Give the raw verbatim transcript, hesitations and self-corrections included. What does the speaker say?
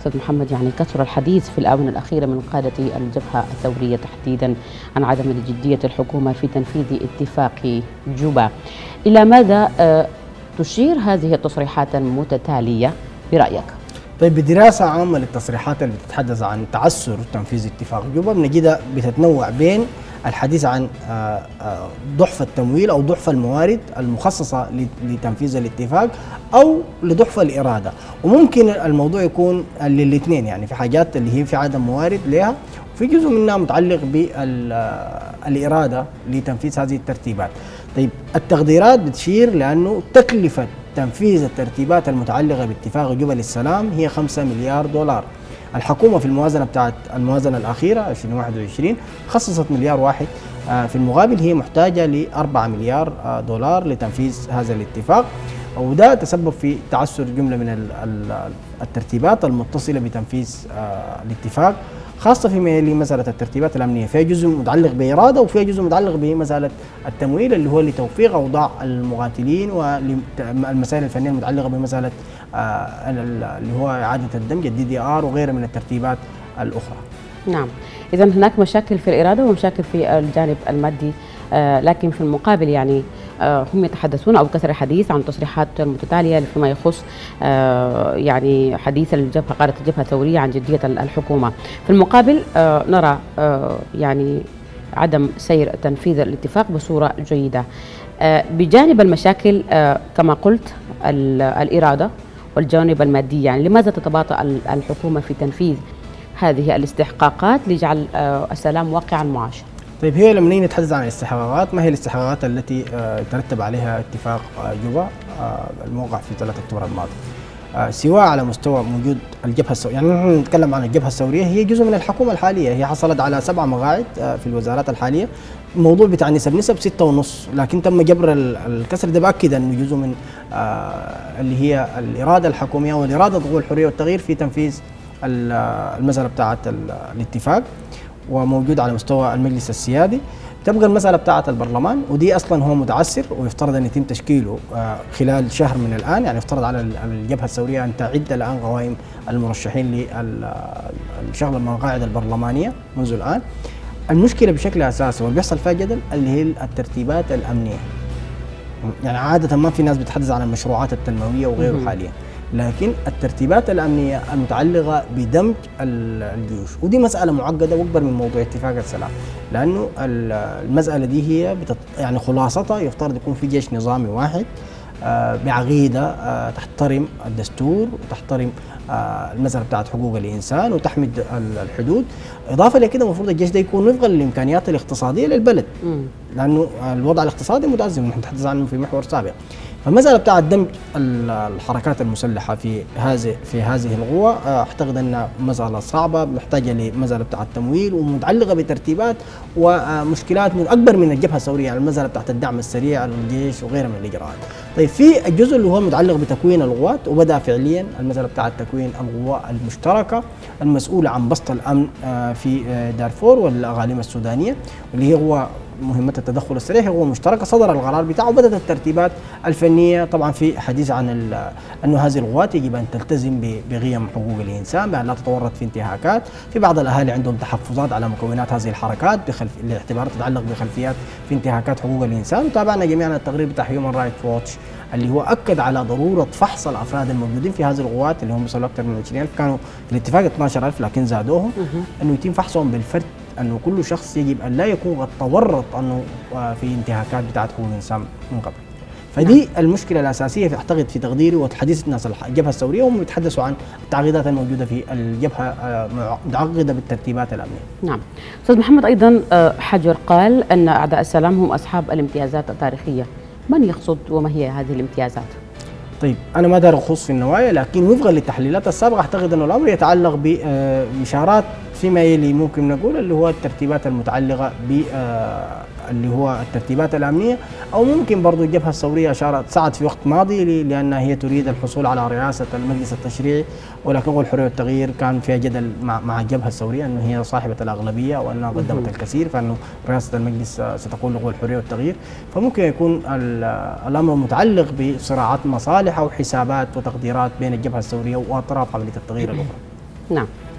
أستاذ محمد، يعني كثر الحديث في الآونة الأخيرة من قادة الجبهة الثورية تحديدا عن عدم جدية الحكومة في تنفيذ اتفاق جوبا. إلى ماذا تشير هذه التصريحات المتتالية برأيك؟ طيب، بدراسة عامة للتصريحات اللي بتتحدث عن تعثر تنفيذ اتفاق جوبا بنجدها بتتنوع بين الحديث عن ضعف التمويل أو ضعف الموارد المخصصة لتنفيذ الاتفاق أو لضعف الإرادة، وممكن الموضوع يكون للاثنين، يعني في حاجات اللي هي في عدم موارد لها وفي جزء منها متعلق بالإرادة لتنفيذ هذه الترتيبات. طيب، التقديرات بتشير لأنه تكلفة تنفيذ الترتيبات المتعلقة باتفاق جوبا للسلام هي خمسة مليار دولار. الحكومة في الموازنة بتاعت الموازنة الأخيرة ألفين وواحد وعشرين خصصت مليار واحد، في المقابل هي محتاجة لأربعة مليار دولار لتنفيذ هذا الاتفاق، وده تسبب في تعثر جملة من الترتيبات المتصلة بتنفيذ الاتفاق، خاصة فيما يلي مسألة الترتيبات الأمنية. فيها جزء متعلق بإرادة وفيها جزء متعلق بمسألة التمويل اللي هو لتوفير أوضاع المقاتلين، والمسائل الفنية المتعلقة بمسألة اللي هو إعادة الدمج الدي دي آر وغيرها من الترتيبات الأخرى. نعم، إذا هناك مشاكل في الإرادة ومشاكل في الجانب المادي، آه لكن في المقابل يعني آه هم يتحدثون أو كثر الحديث عن تصريحات متتالية فيما يخص آه يعني حديث الجبهة قادة الجبهة الثورية عن جدية الحكومة. في المقابل آه نرى آه يعني عدم سير تنفيذ الاتفاق بصورة جيدة. آه بجانب المشاكل آه كما قلت الإرادة والجانب المادي، يعني لماذا تتباطأ الحكومة في تنفيذ هذه الاستحقاقات لجعل السلام واقعا معاش؟ طيب، هي لما نيجي نتحدث عن الاستحقاقات، ما هي الاستحقاقات التي ترتب عليها اتفاق جوبا الموقع في ثلاثة أكتوبر الماضي، سواء على مستوى وجود الجبهة الثورية، يعني نحن نتكلم عن الجبهة الثورية هي جزء من الحكومة الحالية، هي حصلت على سبع مقاعد في الوزارات الحالية، الموضوع بتاع نسب نسب ستة ونص، لكن تم جبر الكسر. ده بأكد أنه جزء من اللي هي الإرادة الحكومية والإرادة ضغوط الحرية والتغيير في تنفيذ المسألة بتاعت الاتفاق، وموجود على مستوى المجلس السيادي. تبقى المسألة بتاعت البرلمان، ودي أصلا هو متعسر ويفترض أن يتم تشكيله خلال شهر من الآن، يعني يفترض على الجبهة الثورية أن تعد الآن قوائم المرشحين لشغل المقاعد البرلمانية منذ الآن. المشكلة بشكل أساسي واللي بيحصل فيها جدل اللي هي الترتيبات الأمنية، يعني عادة ما في ناس بتحدث عن المشروعات التنموية وغيره حاليا، لكن الترتيبات الأمنية المتعلقة بدمج الجيوش، ودي مسألة معقدة وأكبر من موضوع اتفاق السلام، لأنه المسألة دي هي بتط... يعني خلاصتها يفترض يكون في جيش نظامي واحد آه بعقيدة آه تحترم الدستور وتحترم آه المسألة بتاعت حقوق الإنسان وتحمد الحدود. إضافة لكده المفروض الجيش ده يكون وفقا للإمكانيات الاقتصادية للبلد، لأنه الوضع الاقتصادي متأزم نحن نتحدث عنه في محور سابق. فالمسألة بتاعت دمج الحركات المسلحة في هذه في هذه القوى أعتقد أنها مسألة صعبة محتاجة لمسألة بتاعت تمويل ومتعلقة بترتيبات ومشكلات من أكبر من الجبهة الثورية، يعني المسألة بتاعت الدعم السريع للجيش وغيرها من الإجراءات. طيب، في الجزء اللي هو متعلق بتكوين القوات، وبدأ فعليا المسألة بتاعت تكوين القوى المشتركة المسؤولة عن بسط الأمن في دارفور والأقاليم السودانية، واللي هو مهمة التدخل السريع هو مشتركة. صدر القرار بتاعه وبدأت الترتيبات الفنية، طبعا في حديث عن أنه هذه القوات يجب أن تلتزم بقيم حقوق الإنسان بأن لا تتورط في انتهاكات. في بعض الأهالي عندهم تحفظات على مكونات هذه الحركات بخلف الاعتبارات تتعلق بخلفيات في انتهاكات حقوق الإنسان. وتابعنا جميعا التقرير بتاع هيومن رايتس ووتش اللي هو أكد على ضرورة فحص الأفراد الموجودين في هذه القوات اللي هم وصلوا أكثر من عشرين ألف، كانوا في الاتفاق اثناشر ألف لكن زادوهم، أنه يتم فحصهم بالفرد، أنه كل شخص يجب أن لا يكون قد تورط أنه في انتهاكات بتاعت حقوق الإنسان من قبل. فدي نعم. المشكلة الأساسية في أعتقد في تقديري وتحديث الناس الجبهة الثورية، وهم يتحدثوا عن التعقيدات الموجودة في الجبهة متعقدة بالترتيبات الأمنية. نعم. أستاذ محمد، أيضا حجر قال أن أعداء السلام هم أصحاب الامتيازات التاريخية، من يقصد وما هي هذه الامتيازات؟ طيب، أنا ما دار أخص في النوايا، لكن وفقا للتحليلات السابقة أعتقد أن الأمر يتعلق بإشارات فيما يلي ممكن نقول اللي هو الترتيبات المتعلقة ب اللي هو الترتيبات الأمنية، أو ممكن برضو الجبهة الثورية أشارت سعت في وقت ماضي لأنها هي تريد الحصول على رئاسة المجلس التشريعي، ولكن قول الحرية والتغيير كان فيها جدل مع مع الجبهة الثورية أنه هي صاحبة الأغلبية وأنها قدمت الكثير، فأنه رئاسة المجلس ستكون لقول الحرية والتغيير. فممكن يكون الأمر متعلق بصراعات مصالح أو حسابات وتقديرات بين الجبهة الثورية وأطراف عملية التغيير الأخرى. نعم.